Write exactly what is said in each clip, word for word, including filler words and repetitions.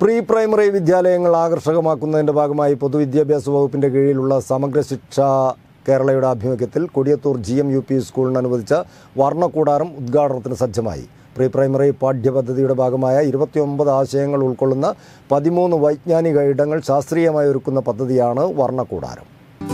Pre primary വിദ്യാലയങ്ങൾ ആകർഷകമാക്കുന്നതിൻ്റെ ഭാഗമായി പൊതുവിദ്യാഭ്യാസ വകുപ്പിൻ്റെ കീഴിലുള്ള സമഗ്ര ശിക്ഷ കേരളയുടെ ആഭിമുഖ്യത്തിൽ Kodiyathur G M U P സ്കൂളിന് അനുവദിച്ച വർണ്ണക്കൂടാരം ഉദ്ഘാടനത്തിന് സജ്ജമായി. പ്രീ പ്രൈമറി പാഠ്യപദ്ധതിയുടെ ഭാഗമായ ഇരുപത്തിയൊമ്പത് ആശയങ്ങൾ ഉൾക്കൊള്ളുന്ന പതിമൂന്ന് വൈജ്ഞാനിക ഇടങ്ങൾ ശാസ്ത്രീയമായി ഒരുക്കുന്ന പദ്ധതിയാണ് വർണ്ണക്കൂടാരം.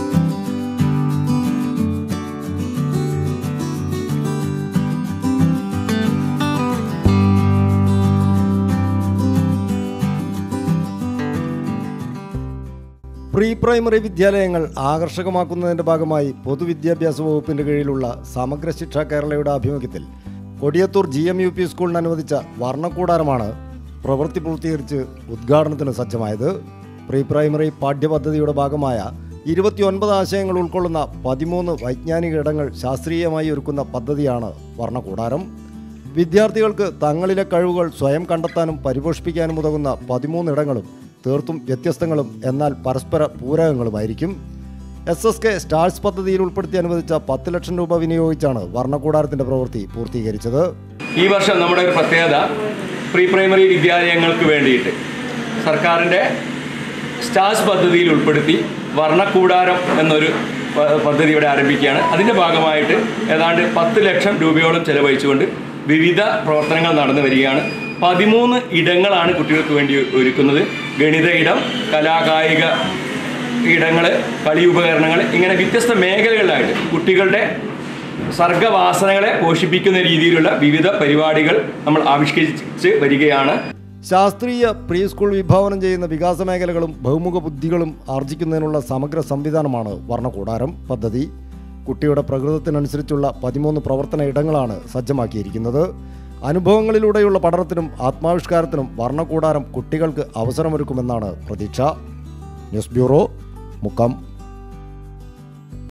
പ്രീ പ്രൈമറി വിദ്യാലയങ്ങൾ ആകർഷകമാക്കുന്നതിൻ്റെ ഭാഗമായി പൊതുവിദ്യാഭ്യാസ വകുപ്പിൻ്റെ കീഴിലുള്ള സമഗ്ര ശിക്ഷ കേരളയുടെ ആഭിമുഖ്യത്തിൽ Kodiyathur G M U P സ്കൂളിന് അനുവദിച്ച വർണ്ണക്കൂടാരമാണ് പ്രവൃത്തി പൂർത്തീകരിച്ച് ഉദ്ഘാടനത്തിന് സജ്ജമായത്. പ്രീ പ്രൈമറി പാഠ്യപദ്ധതിയുടെ ഭാഗമായ ഇരുപത്തിയൊൻപത് ആശയങ്ങൾ ഉൾക്കൊള്ളുന്ന പതിമൂന്ന് വൈജ്ഞാനിക ഇടങ്ങൾ ശാസ്ത്രീയമായി ഒരുക്കുന്ന പദ്ധതിയാണ് വർണ്ണക്കൂടാരം. വിദ്യാർത്ഥികൾക്ക് തങ്ങളിലെ കഴിവുകൾ സ്വയം കണ്ടെത്താനും പരിപോഷിപ്പിക്കാനും ഉതകുന്ന പതിമൂന്ന് ഇടങ്ങളും തീർത്തും വ്യത്യസ്തങ്ങളും എന്നാൽ പരസ്പര പൂരകങ്ങളുമായിരിക്കും. എസ് എസ് കെ സ്റ്റാർസ് പദ്ധതിയിൽ ഉൾപ്പെടുത്തി അനുവദിച്ച പത്ത് ലക്ഷം രൂപ വിനിയോഗിച്ചാണ് വർണ്ണക്കൂടാരത്തിൻ്റെ പ്രവൃത്തി പൂർത്തീകരിച്ചത്. ഈ വർഷം നമ്മുടെ ഒരു പ്രത്യേകത, പ്രീ പ്രൈമറി വിദ്യാലയങ്ങൾക്ക് വേണ്ടിയിട്ട് സർക്കാരിൻ്റെ സ്റ്റാർസ് പദ്ധതിയിൽ ഉൾപ്പെടുത്തി വർണ്ണക്കൂടാരം എന്നൊരു പദ്ധതി ഇവിടെ ആരംഭിക്കുകയാണ്. അതിൻ്റെ ഭാഗമായിട്ട് ഏതാണ്ട് പത്ത് ലക്ഷം രൂപയോളം ചെലവഴിച്ചുകൊണ്ട് വിവിധ പ്രവർത്തനങ്ങൾ നടന്നു വരികയാണ്. പതിമൂന്ന് ഇടങ്ങളാണ് കുട്ടികൾക്ക് വേണ്ടി ഒരുക്കുന്നത്. ഗണിത ഇടം, കലാകായിക ഇടങ്ങൾ, കളി ഉപകരണങ്ങൾ, ഇങ്ങനെ വ്യത്യസ്ത മേഖലകളിലായിട്ട് കുട്ടികളുടെ സർഗവാസനകളെ പോഷിപ്പിക്കുന്ന രീതിയിലുള്ള വിവിധ പരിപാടികൾ നമ്മൾ ആവിഷ്കരിച്ച് വരികയാണ്. ശാസ്ത്രീയ പ്രീ സ്കൂൾ വിഭാവനം ചെയ്യുന്ന വികാസ മേഖലകളും ബഹുമുഖ ബുദ്ധികളും ആർജിക്കുന്നതിനുള്ള സമഗ്ര സംവിധാനമാണ് വർണ്ണക്കൂടാരം പദ്ധതി. കുട്ടിയുടെ പ്രകൃതത്തിനനുസരിച്ചുള്ള പതിമൂന്ന് പ്രവർത്തന ഇടങ്ങളാണ് സജ്ജമാക്കിയിരിക്കുന്നത്. അനുഭവങ്ങളിലൂടെയുള്ള പഠനത്തിനും ആത്മാവിഷ്കാരത്തിനും വർണ്ണക്കൂടാരം കുട്ടികൾക്ക് അവസരമൊരുക്കുമെന്നാണ് പ്രതീക്ഷ. News bureau, Mukkam.